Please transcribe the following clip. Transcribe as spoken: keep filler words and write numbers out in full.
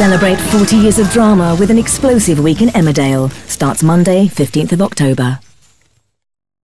Celebrate forty years of drama with an explosive week in Emmerdale. Starts Monday, fifteenth of October.